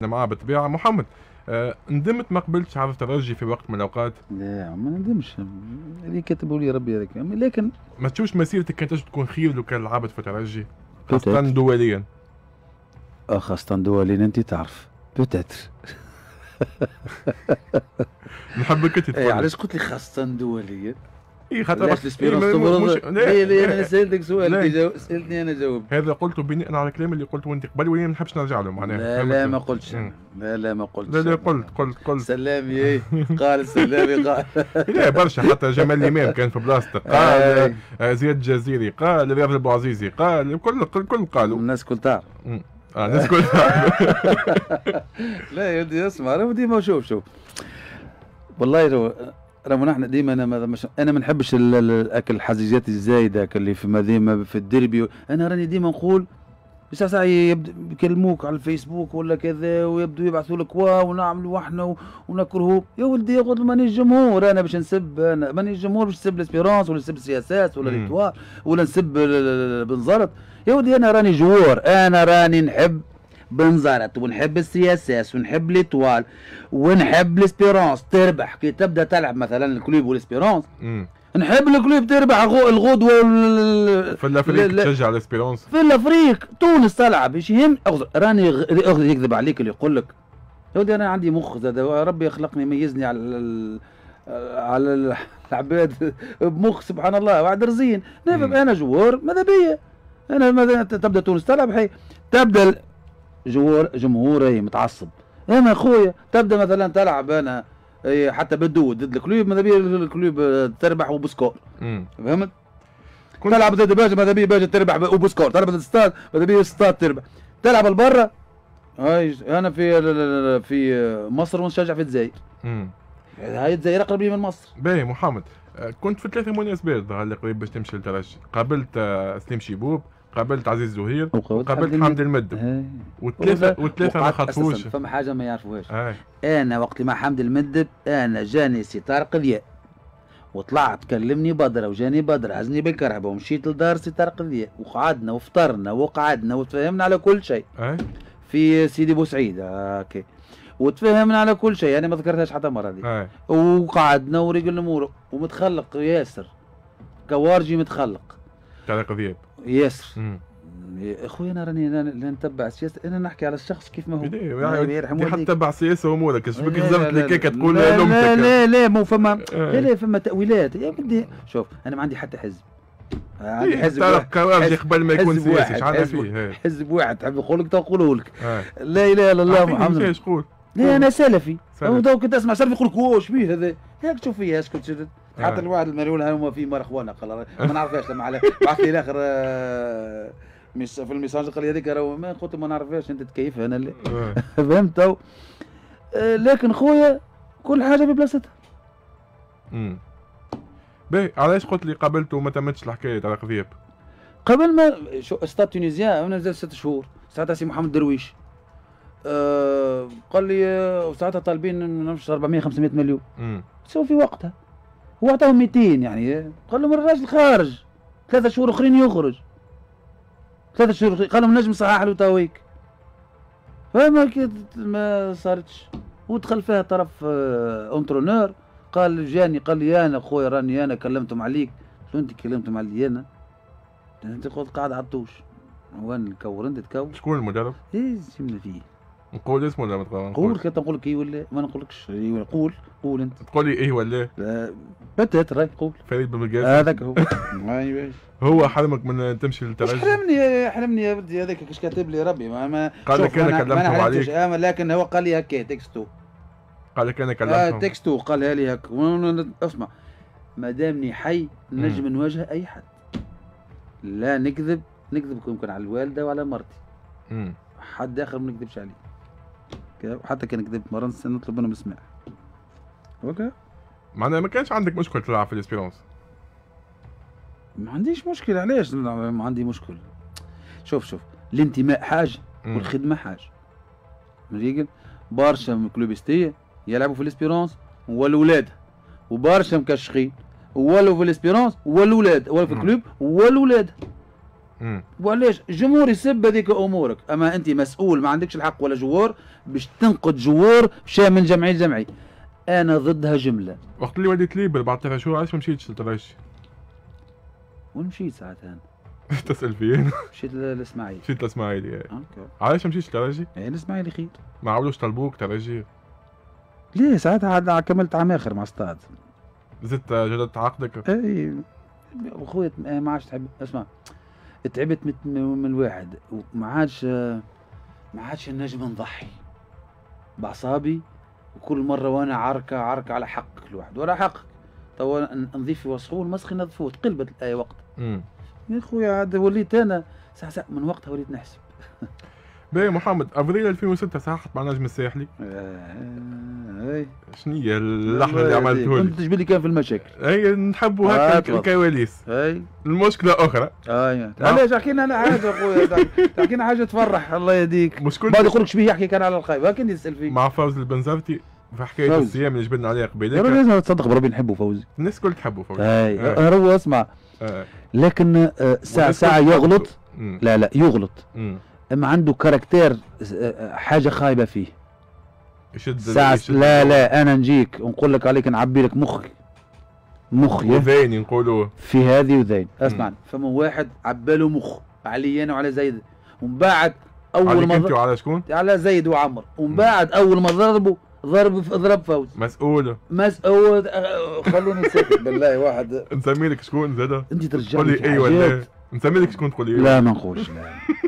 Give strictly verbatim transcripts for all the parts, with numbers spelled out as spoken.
معاه بالطبيعه. محمد، آه ندمت ما قبلتش على الترجي في وقت من الاوقات؟ لا ما ندمش، اللي كتبوا لي ربي هذاك، لكن ما تشوفش مسيرتك كانت تكون خير لو كان لعبت في الترجي خاصه دوليا؟ اه خاصه دوليا انت تعرف بوتاتر. نحبك انت تقول. ايه علاش قلت لي خاصه دوليا؟ اي خاطر علاش الاسبيرونس تبرد؟ لا لا انا سالتك سؤال سالتني انا جاوب. هذا قلته بناء على الكلام اللي قلته انت قبل، وين ما نحبش نرجع له معناها. لا لا ما قلتش. لا لا ما قلتش. لا لا قلت قلت قلت سلامي ايه قال سلامي قال. لا برشا، حتى جمال الامام كان في بلاصتك قال، زياد الجزيري قال، رياض البوعزيزي قال، الكل الكل قالوا، الناس كل تعرف. اه الناس كل تعرف. لا يا ودي اسمع، راه ديما شوف شوف والله راهو نحن ديما انا مش انا ما نحبش الاكل الحجيجات الزايده اللي في ديما في الدربي. انا راني ديما نقول ساعة ساعة يبدا يكلموك على الفيسبوك ولا كذا ويبدوا يبعثوا لك واو ونعملوا احنا ونكرهوا. يا ولدي قلت مانيش جمهور انا باش نسب، انا مانيش جمهور باش نسب الاسبيرونس ولا نسب السياسات ولا ليتوار ولا نسب بنزرت. يا ولدي انا راني جوار، انا راني نحب بنزرت ونحب السياسات ونحب ليتوال ونحب الاسبيرونس تربح. كي تبدا تلعب مثلا الكلوب والاسبيرونس نحب الكلوب تربح الغدوه وال... في الافريق تشجع الاسبيرونس، في الافريق تونس تلعب ايش يهم. راني يكذب عليك اللي يقول لك يا ودي انا عندي مخ زاد، ربي يخلقني يميزني على ال... على العباد بمخ سبحان الله بعد رزين. انا جوار ماذا بيا انا ماذا تبدا تونس تلعب حي تبدا جوار جمهوري متعصب. انا خويا تبدا مثلا تلعب انا حتى بالدود ضد الكلوب ماذا بيا الكلوب تربح وبسكور، فهمت؟ تلعب ضد باجا ماذا بيا باجا تربح وبسكور، تلعب ضد ستاد ماذا بيا ستاد تربح. تلعب البرا هاي انا في في مصر ونشجع في الجزائر. هاي الجزائر اقرب لي من مصر. باهي محمد، كنت في ثلاثة مناسبات ظهر لي قريب باش تمشي للترجي، قابلت سليم شيبوب، قابلت عزيز زهير، وقابلت حمد المدب، والثلاثة والثلاثة ما خاطفوش. فما حاجة ما يعرفوهاش. أنا وقت مع حمد المدب أنا جاني سي طارق ضياء وطلعت كلمني بدرة وجاني بدرة عزني بالكرهبة ومشيت لدار سي طارق ضياء وقعدنا وفطرنا وقعدنا وتفاهمنا على كل شيء. في سيدي بوسعيد هاكي وتفاهمنا على كل شيء، أنا ما ذكرتهاش حتى مرة دي. وقعدنا ورجل الأمور ومتخلق ياسر كوارجي متخلق طارق ضياء ياسر. يا اخوي انا راني لا نتبع السياسه، انا نحكي على الشخص كيف ما هو. يعني حتى تتبع السياسه وامورك، ايش بك لزمت لك هيك تقول لامتك؟ لا لا لا مو فما لا لا فما تاويلات يا بدي. شوف انا ما عندي حتى حزب، عندي حزب واحد كوارجي قبل ما يكون سياسي. شحال فيه حزب واحد تحب نقول لك تقوله لك لا اله الا الله محمد. ايش قول؟ لا انا سلفي، تو كنت اسمع سلفي يقول لك واش بيه هذا هيك تشوف فيها اسكت. حتى الواحد المليون هما في مرخوانه قال ما نعرفهاش لما على بعث لي الاخر في الميساج قال لي هذيك راهو ما قلت ما نعرفهاش انت تكيفها انا اللي فهمت تو. لكن خويا كل حاجه ببلاصتها. امم باهي علاش قلت لي قابلته وما تمتش الحكايه تاع ذياب؟ قبل ما شو استاد تونيزيان انا نزلت ست شهور ساعتها سي محمد درويش أه قال لي وساعتها طالبين نمشي أربعمية خمسمية مليون. امم سووا في وقتها هو عطاهم مئتين يعني. قال لهم الراجل خارج ثلاثة شهور اخرين يخرج، ثلاثة شهور قال لهم نجم صحاح له تويك. فما ما صارتش ودخل فيها طرف اونترونور قال جاني قال لي انا خويا راني انا كلمتم عليك. قلت له انت كلمتم علي انا؟ انت قلت قاعد على الطوش. هو انا نكور انت تكور؟ شكون المدرب؟ ايه سيبنا فيه. نقول اسمه ولا ما تقول؟ قول كنت نقول لك ايه ولا ما نقولكش. قول قول انت. تقول لي ايه ولا؟ لا بتات راي قول. فريد بن هذاك هو. هو حرمك من تمشي للترجي؟ حرمني حرمني يا ولدي هذاك كاش كاتب لي ربي ما, ما قال لك انا كلمتهم عليك. لكن هو قال لي هكا تكستو. قال لك انا كلمتهم. آه تكستو قالها لي هكا. اسمع ما دامني حي نجم نواجه اي حد. لا نكذب نكذب يمكن على الوالده وعلى مرتي. امم حد اخر ما نكذبش عليه. حتى كان كذبت مره نطلب منهم السماح. اوكي معناها ما كانش عندك مشكل تلعب في الاسبيرونس؟ ما عنديش مشكل. علاش ما عندي مشكل؟ شوف شوف الانتماء حاجه والخدمه حاجه. مريقل برشا كلوبيستيه يلعبوا في الاسبيرونس والولاد وبرشا مكشخين ولو في الاسبيرونس والولاد ولا في الكلوب والولاد. وعلاش الجمهور يسب هذيك امورك، اما انت مسؤول ما عندكش الحق ولا جوار باش تنقد جوار شا من جمعيه لجمعيه. انا ضدها جمله. وقت اللي وليت ليبر بعد ثلاث شهور علاش ما مشيتش للترجي؟ وين مشيت ساعتها انا؟ تسال فين؟ مشيت للاسماعيلي. مشيت للاسماعيلي. علاش ما مشيتش للترجي؟ اي الاسماعيلي خير. ما عاودوش طلبوك ترجي؟ ليه ساعتها عاد كملت عام اخر مع استاذ. زدت جددت عقدك؟ اي خويا ما عادش تحب اسمع، تعبت من الواحد وما عادش ما عادش نجم نضحي باعصابي، وكل مره وانا عركه عركه على حقك الواحد ولا حقك. توا نضيف في وصفه والمسخ نظفوه تقلبت الايه وقت. امم يا خويا عاد وليت انا ساعه ساعه من وقتها وليت نحسب. باهي محمد، افريل ألفين وستة صححت مع نجم الساحلي. اي شنو هي اللحن اللي عملته لي؟ كنت تجبد لي كان في المشاكل. اي نحبوا هكا الكواليس. اي المشكله اخرى. اي علاش احكي لنا انا حاجه اخويا، تحكي لنا حاجه تفرح الله يهديك. مش كل بعد يقول لك شبيه يحكي كان على الخايب، هاك انت تسال فيه. مع فوز البنزرتي في حكايه فوز. الصيام اللي جبدنا عليها قبيله. يا راجل لازم تصدق بربي نحبوا فوزي. الناس الكل تحبوا فوزي. اي انا رو اسمع. آه. لكن ساعه ساعه يغلط. لا لا يغلط. مم. اما عنده كاركتير حاجه خايبه فيه. يشد ساعة لا لا انا نجيك ونقول لك عليك نعبي لك مخك مخي وذين نقولوا في هذه وذين. اسمع فما واحد عباله مخ علي انا وعلى زيد، ومن بعد اول ما انت وعلى شكون؟ على زيد وعمر، ومن بعد اول ما ضربوا ضرب ضرب فوز. مسؤول مسؤول خلوني ساكت بالله. واحد نسمي لك شكون زاد؟ انت ترجع قول لي اي ولا نسمي لك شكون تقول لي؟ لا ما نقولش لا.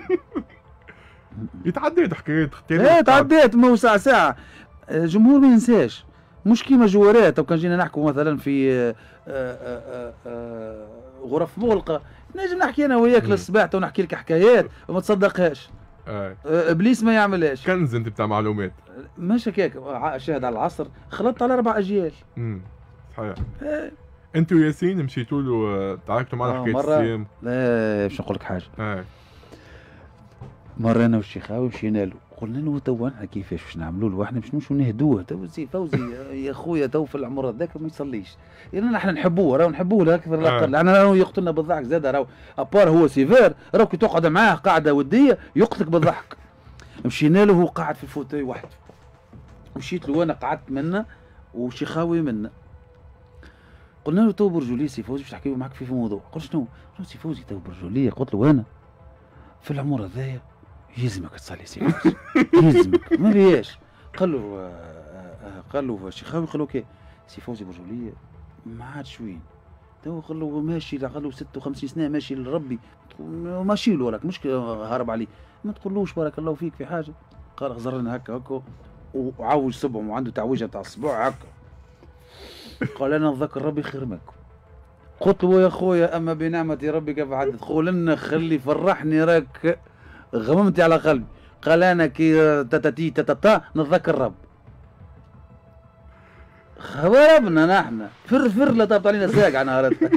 يتعديت حكاية ايه تعديت مو ساعة ساعة. الجمهور ما ينساش، مش كيما جوارات. لو كان جينا نحكوا مثلا في آآ آآ آآ غرف مغلقة نجم نحكي انا وياك للصباح ونحكي لك حكايات وما تصدقهاش. آه. ابليس ما يعملهاش. كنز انت بتاع معلومات. مش هكاك شاهد على العصر خلطت على اربع اجيال. امم صحيح. آه. انت وياسين مشيتوا له تعاركتوا معنا حكايه الصيام؟ لا باش نقول لك حاجه. آه. مرة أنا والشيخاوي مشينا له قلنا له تو احنا كيفاش باش نعملوا له، احنا باش نمشوا نهدوه. تو سي فوزي يا خويا تو في العمر هذاك ما يصليش، يعني احنا نحبوه راهو نحبوه لا اكثر لا اقل. احنا راهو يقتلنا بالضحك زاد. راهو ابار هو سيفير، راهو كي تقعد معاه قاعده وديه يقتلك بالضحك. مشينا له هو قاعد في الفوتوي وحده، مشيت له وانا قعدت منا وشيخاوي منا. قلنا له تو برجوليه سي فوزي باش نحكيو معاك في موضوع. قلت شنو؟ قلت سي فوزي تو برجوليه. قلت له انا في العمر هذايا يلزمك تصلي سي فوزي يلزمك ما فيهاش. قال له آه آه قال له الشيخاوي قال له كي سي فوزي برجوليه ما عادش وين تو. قال له ماشي، قال له ستة وخمسين سنه ماشي لربي ماشي له راك مش هارب عليه، ما تقولوش بارك الله فيك في حاجه. قال غزرنا هكا هكا وعوج صبعه وعنده تعويجه تاع الصبع هكا. قال انا نذكر ربي خير منكم. قلت له يا خويا اما بنعمه ربي كيف حدث قول لنا خلي فرحني راك غممتي على قلبي. قال انا كي تتتي تتتا نتذكر رب. خربنا نحن فر فر لا طابت علينا ساق على نهارتها.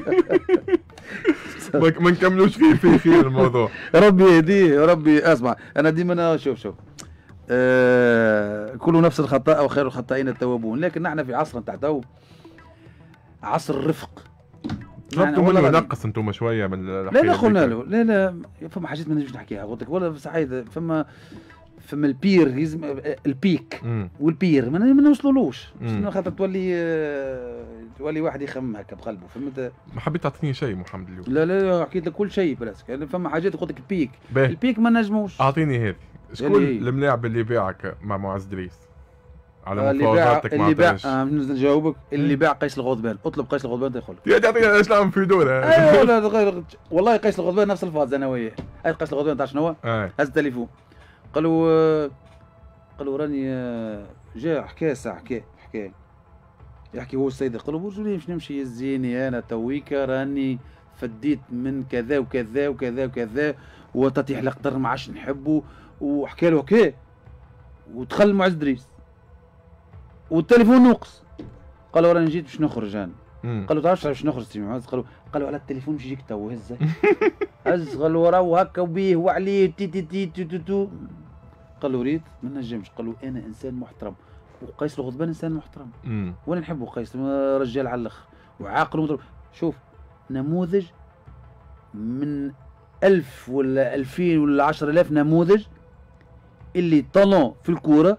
ما نكملوش فيه في خير الموضوع. ربي يهديه ربي. اسمع انا ديما شوف شوف آه كل نفس الخطاء وخير الخطائين التوابون، لكن نحن في عصر نتاع تو عصر الرفق. طلبتوا منه ينقص انتم شويه من لا لا قلنا له لا لا فما حاجات ما نجمش نحكيها قلت لك ولا سعيد. فما فما البير يزم البيك مم. والبير ما نوصلولوش خاطر تولي تولي واحد يخمم هكا بقلبه. فهمت؟ ما حبيت تعطيني شيء محمد اليوم. لا لا حكيت لك كل شيء بلاصك. يعني فما حاجات قلت لك البيك بيه. البيك ما نجموش. اعطيني هذه شكون الملاعب اللي باعك مع معز دريس على اللي مفاوضاتك مع اللي باع آه نجاوبك اللي باع قيس الغضبان. اطلب قيس الغضبان تدخل يا تعطيني اسلام في دوله. ايوه والله قيس الغضبان نفس الفاز انا وياه. قيس الغضبان تاع شنو هو؟ هز التليفون قالوا قالوا راني جا حكى ساعه حكى حكى يحكي هو السيد. قالوا برجولي باش نمشي يزيني انا تويكا راني فديت من كذا وكذا وكذا وكذا وتطيح القدر ما عادش نحبه. وحكى له هكا ودخل معز دريس والتليفون ناقص. قالوا راني جيت باش نخرج انا. قالوا تعرفش باش نخرج سي معز؟ قالوا قالوا على التليفون باش يجيك تو هزه هز. قالوا راهو هكا وبيه وعليه تي تي تي تي تي تو. قالوا ريت ما نجمش. قالوا انا انسان محترم وقيس الغضبان انسان محترم وانا نحبه قيس رجال على الاخر وعاقل ومضرب. شوف نموذج من ألف ولا ألفين ولا عشرة آلاف نموذج اللي طالون في الكوره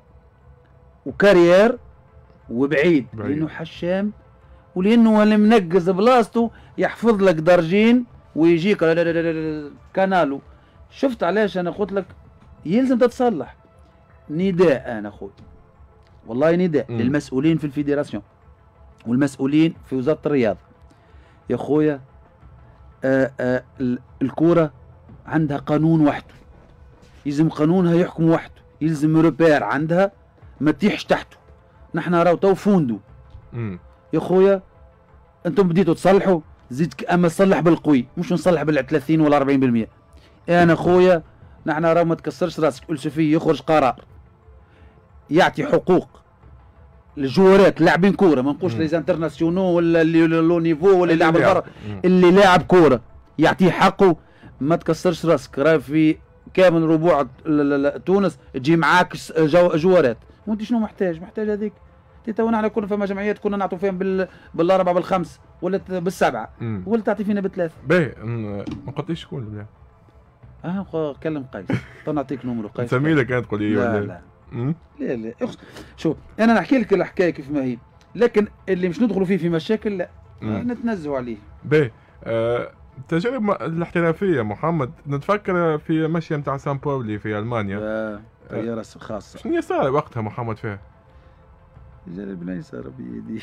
وكارير وبعيد، لانه حشام ولانه اللي منقز بلاصتو يحفظ لك درجين ويجيك كانالو. شفت علاش انا قلت لك يلزم تتصلح. نداء انا خويا والله نداء للمسؤولين في الفيدراسيون والمسؤولين في وزاره الرياضه. يا خويا آآ آآ الكوره عندها قانون وحده، يلزم قانونها يحكم وحده، يلزم روبير عندها ما تيحش تحته. نحن راهو تو فوندو يا خويا، انتم بديتوا تصلحوا زيد، اما تصلح بالقوي مش نصلح بال ثلاثين ولا أربعين بالمئة. انا خويا نحن راهو ما تكسرش راسك، السفي يخرج قرار يعطي حقوق للجوارات لاعبين كوره، ما نقولش لي انترناسيونو ولا اللي لو نيفو ولا لاعب برا، اللي لاعب كوره يعطيه حقه. ما تكسرش راسك، راه في كامل ربوع تونس تجي معاك جو جوارات، وانت شنو محتاج؟ محتاج هذيك. تو نحن كنا فما جمعيات كنا نعطوا فيهم بال بالاربعه بالخمس ولا بالسبعه، ولا تعطي فينا بالثلاثه. باهي ما قلتليش شكون البلاد؟ اه كلم قيس، تو نعطيك نمرو قيس. سميله كانت تقول لي لا لا لا لا شوف انا نحكي لك الحكايه كيف ما هي، لكن اللي مش ندخلوا فيه في مشاكل لا نتنزهوا عليه. باهي آه، التجارب الاحترافيه محمد، نتفكر في مشيه نتاع سان باولي في المانيا. آه. طياره خاصه. شنو صار وقتها محمد فيها؟ جلال بن صار بيدي.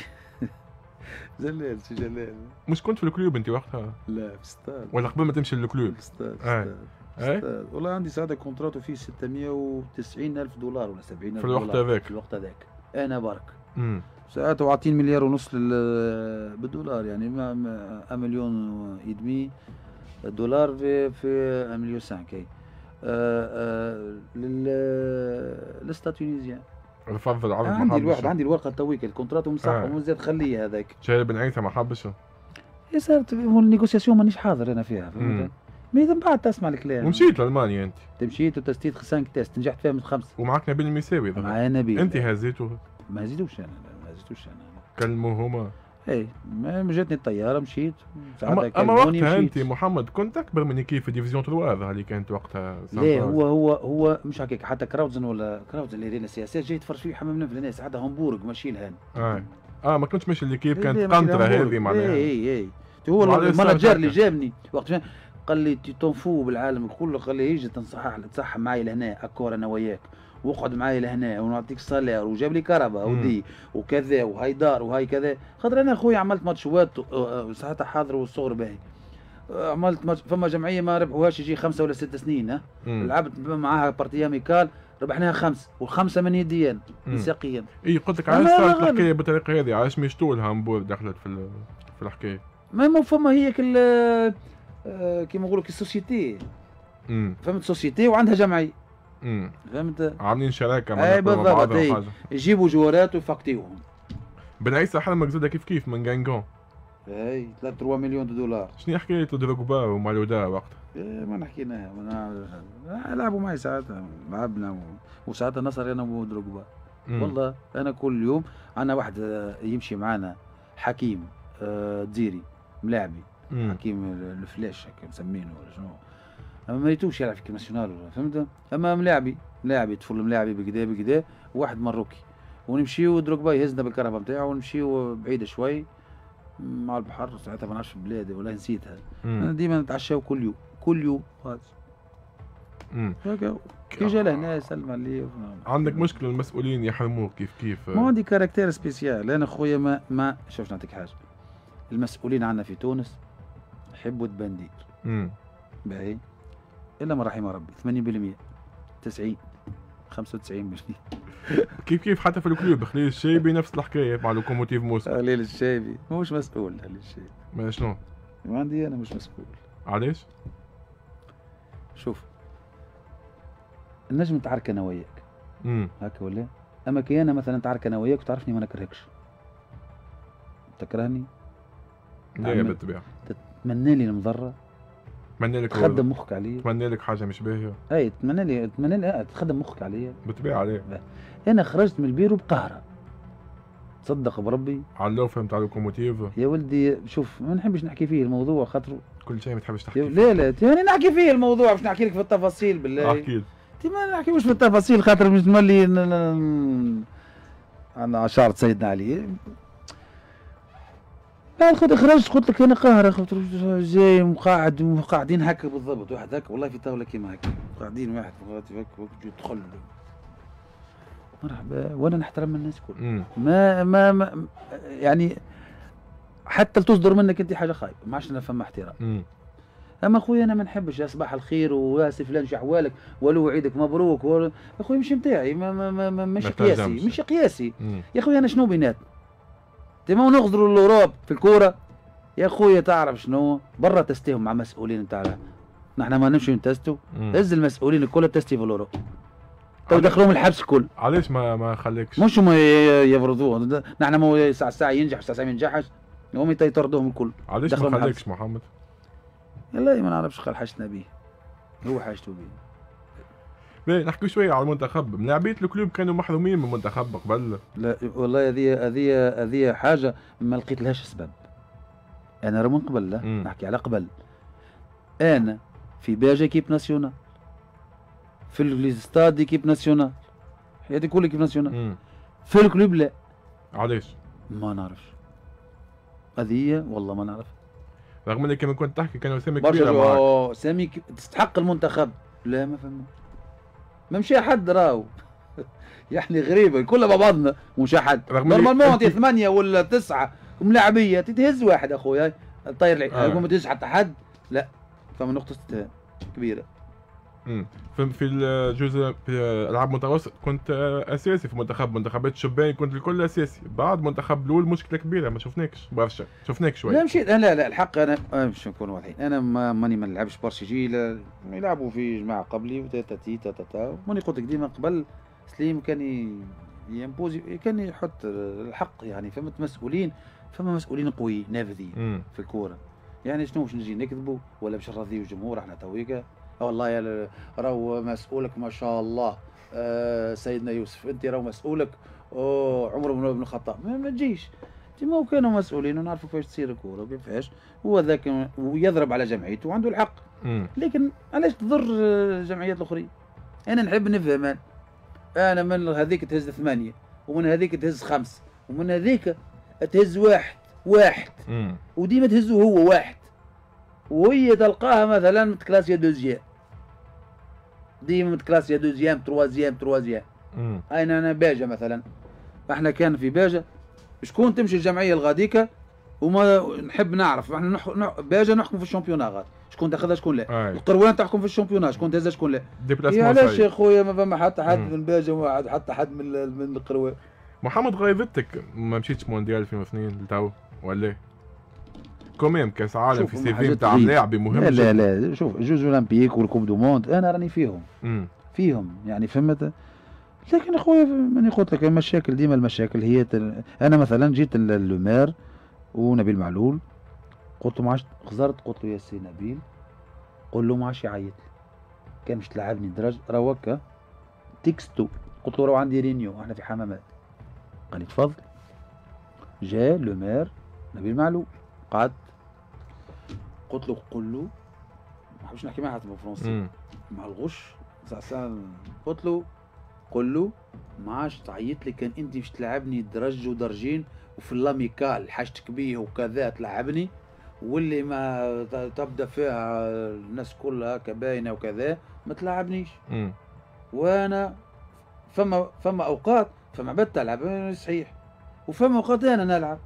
جلال شو جلال؟ مش كنت في الكلوب انت وقتها؟ لا في استاد. ولا قبل ما تمشي للكلوب؟ في استاد. استاد. استاد. والله عندي ساعه كونتراتو فيه ستمئة وتسعين ألف دولار ولا سبعين ألف دولار في الوقت هذاك. في الوقت هذاك انا برك. امم ساعته عاطين مليار ونص بالدولار، يعني ما, ما مليون يدمي دولار في في مليون سانك اي للستاد تونيزيان. رفض العرض ما عندي الواحد عندي الورقه تويك الكونترات ومسحهم آه. وزاد خليه هذاك. شايل بن عيسى ما حبش. يا صارت النيغوسياسيون مانيش حاضر انا فيها فهمت. مي من بعد تسمع الكلام. ومشيت لالمانيا انت؟ مشيت وتستيت خمسة تيست نجحت فيها من خمسه. ومعك نبيل المساوي ظهر. معايا نبيل. انت هزيته؟ ما هزيتوش انا ما هزيتوش انا. كلموهما؟ اي ما جاتني الطياره مشيت. اما, أما وقتها انت محمد كنت اكبر مني كيف في ديفيزيون ثلاثة اللي كانت وقتها. لا هو هو هو مش هكاك، حتى كراوزن ولا كراوزن اللي رينا السياسات جاي يتفرج فيه يحمم في الناس، عاد هامبورغ ماشي لهان. اه اه ما كنتش ماشي ليكيب، كانت قنطره هذه معناها. اي اي اي هو المانجر اللي جابني وقت قال لي تي تنفو بالعالم كله، قال لي يجي تنصح تصح معايا لهنا اكور انا وياك واقعد معايا لهنا ونعطيك صالير، وجاب لي كهرباء ودي وكذا وهاي دار وهاي كذا. خاطر انا خويا عملت ماتشوات ساعتها حاضر والصغر باهي، عملت ماتش فما جمعيه ما ربحوهاش يجي خمسه ولا ست سنين. ها لعبت معاها بارتي اميكال ربحناها خمس والخمسه من يدي انا مساقيا. اي قلت لك علاش صارت الحكايه بالطريقه هذه؟ علاش مشتول هامبورغ دخلت في في الحكايه؟ ما فما هي كل كيما نقولوا كي السوسيتي فهمت، سوسيتي وعندها جمعيه. امم فهمت، عاملين شراكه مع بعض حاجه، يجيبوا جوارات ويفقتيوهم. بن عيسى حلمك زاد كيف كيف من غانغون. اي ثلاثة مليون دولار. شنو حكايه دروغبا ومالودا وقتها؟ إيه ما نحكيناها، لعبوا معي ساعتها لعبنا و... وساعتها نصر انا ودروغبا. والله انا كل يوم عندنا واحد يمشي معنا حكيم آه دزيري ملاعبي، مم. حكيم الفلاش هكا مسمينه ولا شنو، اما ما ريتوش يلعب في الناسيونال فهمت، اما ملاعبي ملاعبي طفل ملاعبي بكدا بكدا، وواحد مروكي، ونمشيو دروغبا يهزنا بالكهرباء نتاعو ونمشيو بعيده شوي مع البحر. ساعتها ما نعرفش البلاد ولا نسيتها. انا ديما نتعشاو كل يوم كل يوم خالص. هكا كي جا لهنا يسلم عليه. عندك مشكله المسؤولين يحرموك كيف كيف؟ ما عندي كاركتير سبيسيال انا خويا، ما ما شوف نعطيك حاجه، المسؤولين عندنا في تونس يحبوا التبندير. امم باهي الا من رحم ربي ثمانين بالمئة تسعين خمسة وتسعين بالمئة. كيف كيف حتى في الكلوب خليل الشايبي نفس الحكايه مع لوكوموتيف موسكو. خليل الشايبي مش مسؤول. خليل الشايبي ما شنو؟ ما عندي انا مش مسؤول. علاش؟ شوف النجم نتعارك انا وياك امم هكا ولا، اما كي انا مثلا نتعارك انا وياك وتعرفني ما نكرهكش، تكرهني؟ لا بالطبيعه. تتمنى لي المضره؟ تمنى لك تخدم مخك عليا؟ تمنى لك حاجه مش باهيه؟ اي تمنى لي تمنى لي تخدم مخك عليا؟ بالطبيعه عليك. انا خرجت من البيرو بقهره تصدق بربي. على اللوفه نتاع لوكوموتيف يا ولدي شوف ما نحبش نحكي فيه الموضوع خاطر كل شيء ما تحبش تحكي فيه. لا لا يعني نحكي فيه الموضوع باش نحكي لك في التفاصيل بالله. اكيد انت ما نحكيوش في التفاصيل خاطر مش تولي عندنا عشارة سيدنا علي. بعد خد خرجت قلت لك انا قاهرة خاطر جاي وقاعد وقاعدين هكا بالضبط واحد هكا والله في طاولة كيما هكا قاعدين واحد هكا يدخل مرحبا وانا نحترم الناس الكل. ما, ما ما يعني حتى تصدر منك انت حاجة خايبة ما عادش نفهم احترام. اما خويا انا ما نحبش يا صباح الخير ويا سي فلان شحوالك ولو عيدك مبروك ولو... يا خويا مش نتاعي ما ما ما ما مش قياسي مش قياسي يا خويا انا شنو بيناتنا تما نغزروا الاوروب في الكوره يا خويا تعرف شنو برا تستيهم مع مسؤولين نتاعنا نحن ما نمشي نتستوا هز المسؤولين الكل تستي في الاوروب تو دخلوهم الحبس الكل. علاش ما ما خليكش مش هم يفرضوه نحن ما ساعه ساعه ينجح ساعه ساعه ما ينجحش هم يطردوهم الكل. علاش ما خليكش محمد؟ والله ما نعرفش قال حاجتنا به هو حاجته به. باهي نحكي شويه على المنتخب. لاعبية الكلوب كانوا محرومين من المنتخب قبل. لا والله هذه هذه هذه حاجه ما لقيت لهاش سبب. انا راه من قبل لا نحكي على قبل. انا في باجا كيب ناسيونال في الاستاد كيب ناسيونال حياتي كلها كيب ناسيونال. في الكلوب لا. علاش؟ ما نعرفش هذه والله ما نعرف. رغم انك كما كنت تحكي كانوا اسامي كبيره معاك. سامي ك... تستحق المنتخب. لا ما فهمت ما مشى حد راهو يعني غريبه كلها مع بعضنا ومش حد. نورمالمون انت ثمانيه ولا تسعه ملاعبيه تتهز واحد اخويا طير العين آه. ما تهز حتى حد لا فما نقطه استهان كبيره. امم في في الجزء في العاب متوسط كنت اساسي في منتخب منتخبات الشبان كنت الكل اساسي. بعد منتخب الاول مشكله كبيره ما شفناكش برشا شفناك شويه. لا مشيت لا لا الحق انا باش نكون واضحين انا ما ماني ما نلعبش برشا جيل يلعبوا في جماعه قبلي وتاتا تي تاتا تا ماني قلت لك ديما قبل سليم كان يمبوزي كان يحط الحق يعني فما مسؤولين فما مسؤولين قوي نافذين في الكوره يعني شنو باش نجي نكذبوا ولا باش نرضيو الجمهور احنا تويكا والله يا راهو مسؤولك ما شاء الله آه سيدنا يوسف انت راهو مسؤولك اوه عمر بن الخطاب ما, ما تجيش تما كانوا مسؤولين ونعرفوا كيفاش تصير الكوره وكيفاش هو ذاك ويضرب على جمعيته وعنده الحق. م. لكن علاش تضر الجمعيات الاخرين؟ انا نحب نفهم انا, أنا من هذيك تهز ثمانيه ومن هذيك تهز خمس ومن هذيك تهز واحد واحد م. وديما تهزه هو واحد وهي تلقاها مثلا متكلاسيه دوزيام ديما متكلاسيه دوزيام تروازيام تروازيام. اين انا باجا مثلا احنا كان في باجا شكون تمشي الجمعيه الغاديكا وما نحب نعرف احنا نح... نح... باجا نحكم في الشامبيونات غادي شكون تاخذها شكون لا. القروان تحكم في الشامبيونات شكون تهزها شكون لا. علاش يا خويا ما فما حتى حد من باجا واحد حتى حد من من القروان. محمد غيظتك ما مشيتش مونديال ألفين واثنين لتو ولا كوميم كاس عالم في سي في نتاع لاعبي مهم. لا لا لا شوف جوز اولمبيك والكوب دو موند انا راني فيهم مم. فيهم يعني فهمت. لكن اخويا ماني قلت لك المشاكل ديما المشاكل هي تل... انا مثلا جيت للمير ونبيل معلول قلت له ما عادش خزرت قلت له يا سي نبيل قول له ما عادش يعيط لي كان مش تلعبني درج راهو هكا تكستو قلت له راهو عندي رينيو احنا في حمامات قال لي تفضل. جا لومير نبيل معلول قعد قلت له قول له ما نحبش نحكي معاه حتى بالفرنسي مع الغش ساعة ساعة قلت له قول له ما عادش تعيط لي كان انت مش تلعبني درج ودرجين وفي اللاميكال حاجتك بيه وكذا تلعبني واللي ما تبدا فيها الناس كلها كباينه وكذا ما تلعبنيش. م. وانا فما فما اوقات فما عباد تلعب صحيح وفما اوقات انا نلعب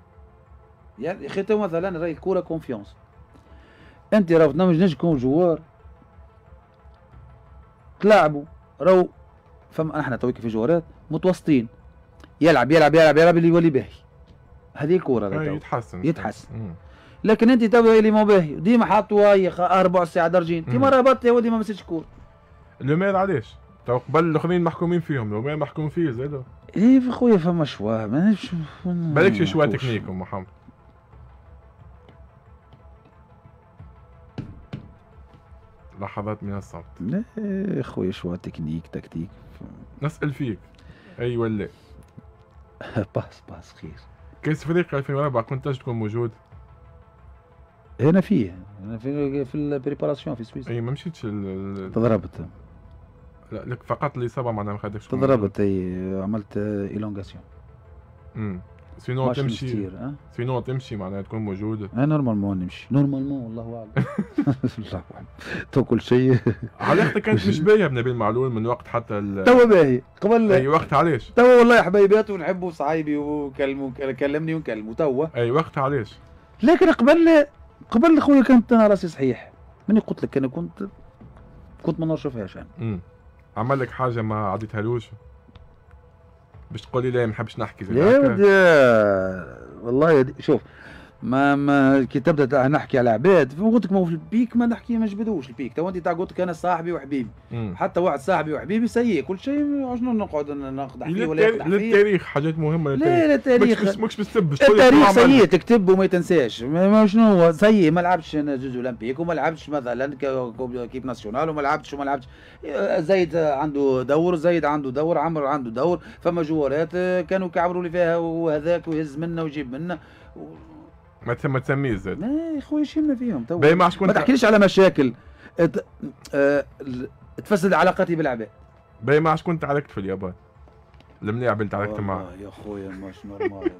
يعني اخي تو مثلا راهي الكوره كونفيونس انت راهو تنجم تكون جوار تلعبوا راهو فما احنا تويك في جوارات متوسطين يلعب يلعب يلعب يلعب اللي يولي باهي هذه الكوره يتحسن يتحسن. مم. لكن انت تو اللي مو باهي ديما حاطوا هي اربع ساعه درجين كيما راه يا ودي ما مسيتش كوره. لومير علاش؟ تو قبل الاخرين محكومين فيهم لومير محكوم فيه زاد. ايه خويا فما شوا ما بالك شوا تكنيك محمد. لحظات من الصمت. لا خويا شوا تكنيك تكتيك نسأل فيك اي ولا باس باس خير. كاس افريقيا ألفين وأربعة كنت تكون موجود؟ هنا فيه هنا في في البريباراسيون في سويسرا. اي ما مشيتش ال... تضربت. لا لك فقط الاصابه معناها ما خدتش. تضربت اي عملت ايلونغاسيون. امم سينو تمشي أه؟ سينو تمشي معناها تكون موجود. انا نورمالمون نمشي نورمالمون والله اعلم. الله اعلم تو كل شيء. علاقتك كانت مش باهيه بنبيل معلول من وقت حتى ال... توا باهي قبل اي وقت علاش؟ توا والله حبايبات ونحبوا صعايبي وكلموا كلمني ونكلموا توا. اي وقت علاش؟ لكن قبل قبل خويا كانت انا راسي صحيح. ماني قلت لك انا كنت كنت ما نشوفهاش انا. امم عمل لك حاجه ما عديتهالوش باش تقول لي لا ما نحبش نحكي زي يا ودي والله شوف ما ما كي تبدا نحكي على عباد قلت لك ما في البيك ما نحكي ما نجبدوش البيك. تو انت تاع قلت لك انا صاحبي وحبيبي. مم. حتى واحد صاحبي وحبيبي سيء كل شيء شنو نقعد نقدح فيه ولا يقدح فيه. للتاريخ حاجات مهمه للتاريخ. لا لا التاريخ مش مش بالسب التاريخ سيء تكتب وما تنساش. ما شنو هو سيء ما لعبش جوز اولمبيك وما لعبش مثلا كيب ناسيونال وما لعبش وما لعبش. زايد عنده دور زايد عنده دور عمر عنده دور. فما جوارات كانوا كيعبروا لي فيها وهذاك ويهز منا ويجيب منا و... ما تسمى تسميه زاد. ما يا خويا شمنا فيهم تو. باهي ما عادش كنت ما تحكيليش على مشاكل ات... اه... تفسد علاقتي بالعباد. باهي ما عادش كنت تعاركت في اليابان. الملاعب اللي تعاركت معاه. يا خويا مش نورمال.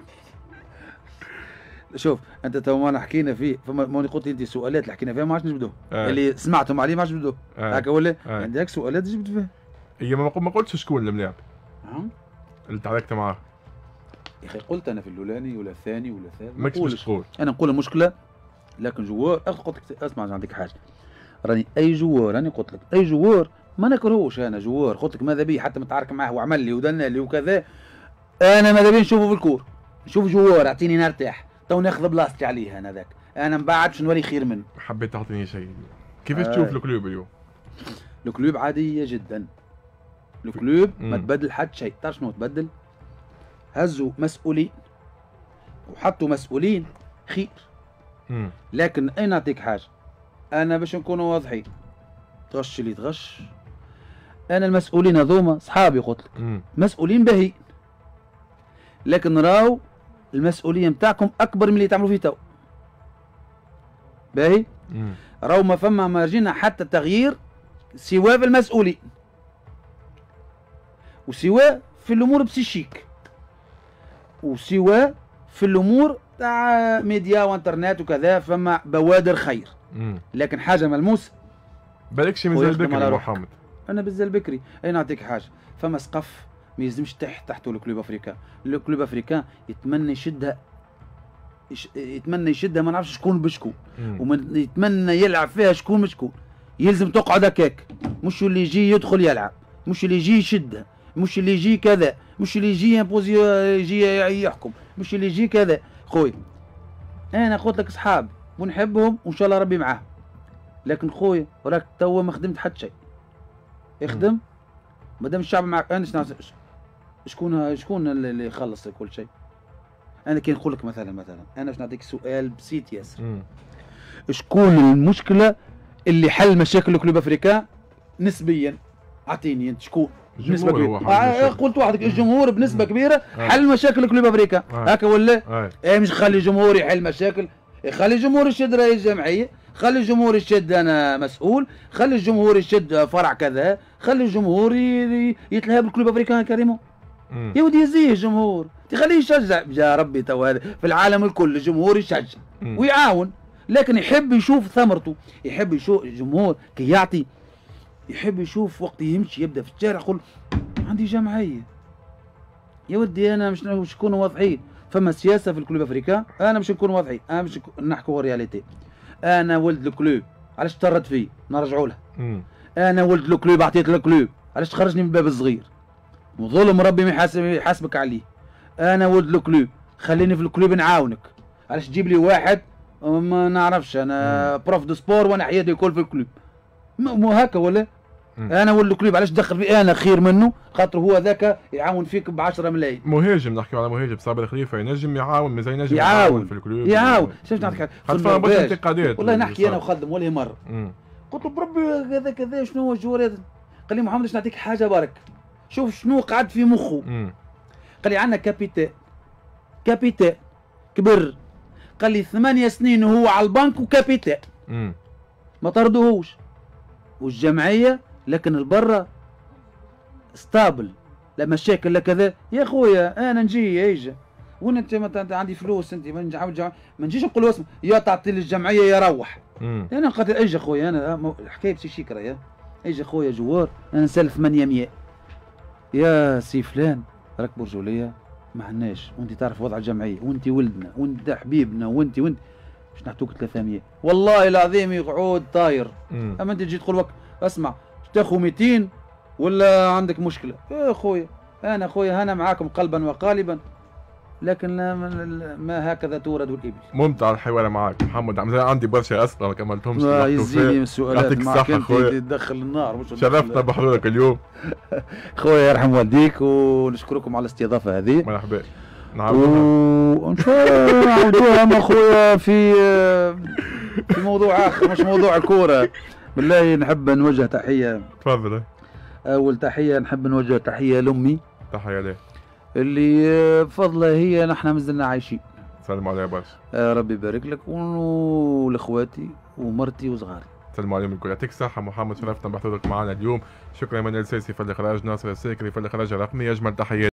شوف انت تو ما حكينا فيه فما ماني قلت انت سؤالات اللي حكينا فيها ما عادش نجبدوه. آه. اللي سمعتهم عليه ما عادش نجبدوه. هكا آه. ولا آه. عندك سؤالات جبت فيها. هي ما قلتش شكون الملاعب. ها؟ اللي تعاركت معاه. يا اخي قلت انا في الاولاني ولا الثاني ولا الثالث. ما نقولش تقول. انا نقول المشكله لكن جوار قلت لك اسمع عندك حاجه. راني اي جوار راني قلت لك اي جوار ما نكرهوش. انا جوار قلت لك ماذا بي حتى متعارك معاه وعمل لي ودنا لي وكذا. انا ماذا بي نشوفه في الكور نشوف جوار اعطيني نرتاح تو ناخذ بلاصتي عليه. انا ذاك انا من بعد باش نولي خير منه. حبيت تعطيني شيء. كيفاش آه. تشوف الكلوب اليوم؟ الكلوب عاديه جدا. الكلوب ما تبدل حد شيء. تعرف شنو تبدل؟ هزوا مسؤولين وحطوا مسؤولين خير. مم. لكن اين نعطيك حاجه انا باش نكونوا واضحين. تغش اللي تغش. انا المسؤولين هذوما صحابي قلت لك مسؤولين باهي. لكن راو المسؤوليه نتاعكم اكبر من اللي تعملوا فيه تو. باهي؟ راو ما فما مارجينا حتى تغيير سواء في المسؤولين وسواء في الامور بسيشيك وسواء في الامور تاع ميديا وانترنت وكذا. فما بوادر خير. مم. لكن حاجه ملموسه بالكش مازال بكري محمد. انا بزال بكري. اي نعطيك حاجه فما سقف ما يلزمش تحت تحته الكلوب افريكان. الكلوب افريكان يتمنى يشدها يش... يتمنى يشدها ما نعرفش شكون بشكون ومن يتمنى يلعب فيها شكون بشكون. يلزم تقعد هكاك مش اللي يجي يدخل يلعب مش اللي يجي يشدها مش اللي يجي كذا مش اللي يجي يمبوزي يجي يحكم مش اللي يجي كذا. خويا انا قلت لك اصحاب ونحبهم وان شاء الله ربي معاهم. لكن خويا راك توا ما خدمت حتى شيء. اخدم مادام الشعب معك. انا شكون شكون اللي يخلص كل شيء. انا كي نقول لك مثلا مثلا انا باش نعطيك سؤال بسيط ياسر. شكون المشكله اللي حل مشاكل الكلوب افريكان نسبيا؟ اعطيني انت شكون بنسبه كبيره. آه قلت وحدك الجمهور بنسبه كبيره حل مشاكل الكلوب افريكان. هكا ولا ايه؟ مش خلي الجمهور يحل مشاكل. خلي الجمهور يشد رئيس جمعيه. خلي الجمهور يشد انا مسؤول. خلي الجمهور يشد فرع كذا. خلي الجمهور يتلهى بالكلوب افريكان كريمو. يا ودي يزيه الجمهور تخليه يشجع. يا ربي تو هذا في العالم الكل الجمهور يشجع ويعاون. لكن يحب يشوف ثمرته. يحب يشوف الجمهور كي يعطي. يحب يشوف وقت يمشي يبدا في الشارع يقول عندي جمعيه. يا ودي انا مش مش نكونوا واضحين. فما سياسه في الكلوب افريكان. انا مش نكون واضحين. انا مش نحكوا رياليتي. انا ولد الكلوب علاش تطرد فيه نرجعوا له. انا ولد الكلوب اعطيت الكلوب علاش تخرجني من الباب الصغير. وظلم ربي ما يحاسب يحاسبك عليه. انا ولد الكلوب خليني في الكلوب نعاونك. علاش تجيب لي واحد ما نعرفش انا بروف دو سبور وانا حياتي الكل في الكلوب. مو هكا ولا؟ مم. انا ولد الكلوب علاش تدخل في انا خير منه خاطر هو ذاك يعاون فيك ب عشرة ملايين. مهاجم نحكيو على مهاجم صابر خليفه ينجم يعاون مازال ينجم يعاون, يعاون في الكلوب. يعاون شفت نعطيك خاطر برشا انتقادات والله نحكي انا وخدم ولا مره. مم. قلت له بربي كذا كذا شنو هو الجوار هذا؟ قال لي محمد باش نعطيك حاجه برك شوف شنو قعد في مخه. مم. قال لي عندنا كابيتان كابيتان كبر، قال لي ثمانية سنين وهو على البنك وكابيتان ما طردوهوش، والجمعيه لكن البرة ستابل، لا مشاكل لا كذا. يا خويا انا نجي يجي وين انت ما عندي فلوس، انت ما نعاود ما نجيش نقول له اسمع يا تعطي لي الجمعيه يا روح. انا قلت اجي خويا انا حكايه بشي شكرا يا اجي خويا جوار انا نسلف ثمانمائة يا سي فلان راك برجوليه ما عندناش، وانت تعرف وضع الجمعيه وانت ولدنا وانت حبيبنا وانت وانت باش نعطوك ثلاثمائة والله العظيم يقعد طاير. اما انت تجي تقول وك اسمع تاخذ مئتين ولا عندك مشكله؟ يا خويا انا خويا انا معاكم قلبا وقالبا، لكن لا ما هكذا تورد الابل. ممتع الحوار معك محمد، عم عندي برشا اسئله ما كملتهمش. لا يزيني السؤالات يعطيك الصحه خويا، تدخل النار مش شرفتنا بحضورك اليوم. خويا يرحم والديك ونشكركم على الاستضافه هذه. مرحبا نعاودوها وان شاء الله نعاودوها مع خويا في في موضوع اخر مش موضوع الكوره. بالله نحب نوجه تحيه. تفضل. اول تحيه نحب نوجه تحيه لامي. تحيه ليه اللي بفضلها هي نحن مازلنا عايشين. سلم عليها برشا. آه ربي يبارك لك، ولاخواتي ومرتي وصغاري. سلم عليهم الكل. يعطيك الصحة محمد، شرفتنا بحضورك معنا اليوم. شكرا منال سيسي في الإخراج، ناصر الساكري في الإخراج الرقمي. أجمل تحيات.